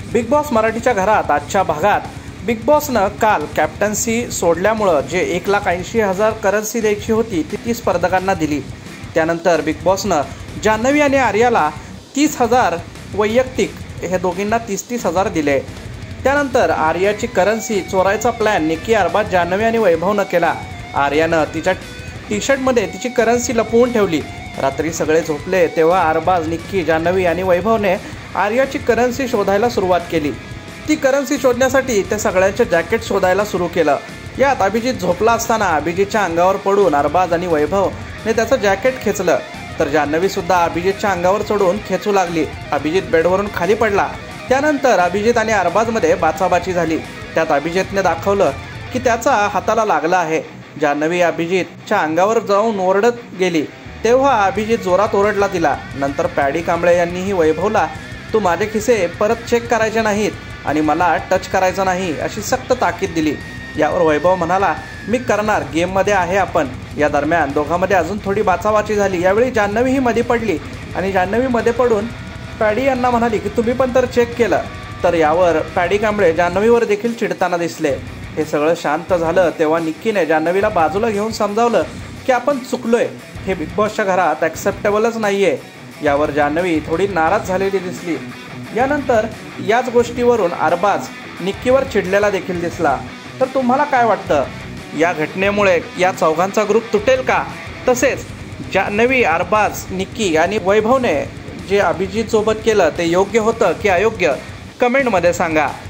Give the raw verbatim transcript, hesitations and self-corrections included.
Big boss मराठीच्या घरात आजच्या भागात बिग बॉसनं काल कॅप्टन्सी सोडल्यामुळं जे एक लाख ऐंशी हजार करन्सी द्यायची होती ती तीस स्पर्धकांना दिली। त्यानंतर बिग बॉसनं जान्हवी आणि आर्याला तीस हजार वैयक्तिक हे दोघींना तीस तीस हजार दिले। त्यानंतर आर्याची करन्सी चोरायचा प्लॅन निक्की अरबाज जान्हवी आणि वैभवनं केला। आर्यानं तिच्या टी शर्टमध्ये तिची करन्सी लपवून ठेवली। रात्री सगळे झोपले तेव्हा अरबाज, निक्की, जान्हवी आणि वैभवने आर्याची करन्सी शोधायला सुरुवात केली। ती करन्सी शोधण्यासाठी त्या सगळ्यांचे जॅकेट शोधायला सुरू केलं। यात अभिजित झोपला असताना अभिजितच्या अंगावर पडून अरबाज आणि वैभवने त्याचं जॅकेट खेचलं, तर जान्हवी सुद्धा अभिजितच्या अंगावर चढून खेचू लागली। अभिजित बेडवरून खाली पडला। त्यानंतर अभिजित आणि अरबाजमध्ये बाचाबाची झाली। त्यात अभिजितने दाखवलं की त्याचा हाताला लागला आहे। जान्हवी अभिजितच्या अंगावर जाऊन ओरडत गेली तेव्हा अभिजित जोरात ओरडला तिला। नंतर पॅडी कांबळे यांनीही वैभवला तू माझे खिसे परत चेक करायचे नाहीत आणि मला टच करायचं नाही अशी सक्त ताकीद दिली। यावर वैभव म्हणाला मी करणार, गेममध्ये आहे आपण। या दरम्यान दोघांमध्ये अजून थोडी बाचाबाची झाली। यावेळी जान्हवी ही मध्ये पडली आणि जान्हवी मध्ये पडून पॅडी यांना म्हणाली की तुम्ही पण तर चेक केलं। तर यावर पॅडी कांबळे जान्हवीवर देखील चिडताना दिसले। हे सगळं शांत झालं तेव्हा निक्कीने जान्हवीला बाजूला घेऊन समजावलं की आपण चुकलोय, हे बिग बॉसच्या घरात ॲक्सेप्टेबलच नाही आहे। यावर जान्हवी थोडी नाराज झालेली दिसली। यानंतर याच गोष्टीवरून अरबाज निक्कीवर चिडलेला देखील दिसला। तर तुम्हाला काय वाटतं, या घटनेमुळे या चौघांचा ग्रुप तुटेल का? तसेच जान्हवी, अरबाज, निक्की आणि वैभवने जे अभिजित सोबत केलं ते योग्य होतं की अयोग्य, कमेंटमध्ये सांगा।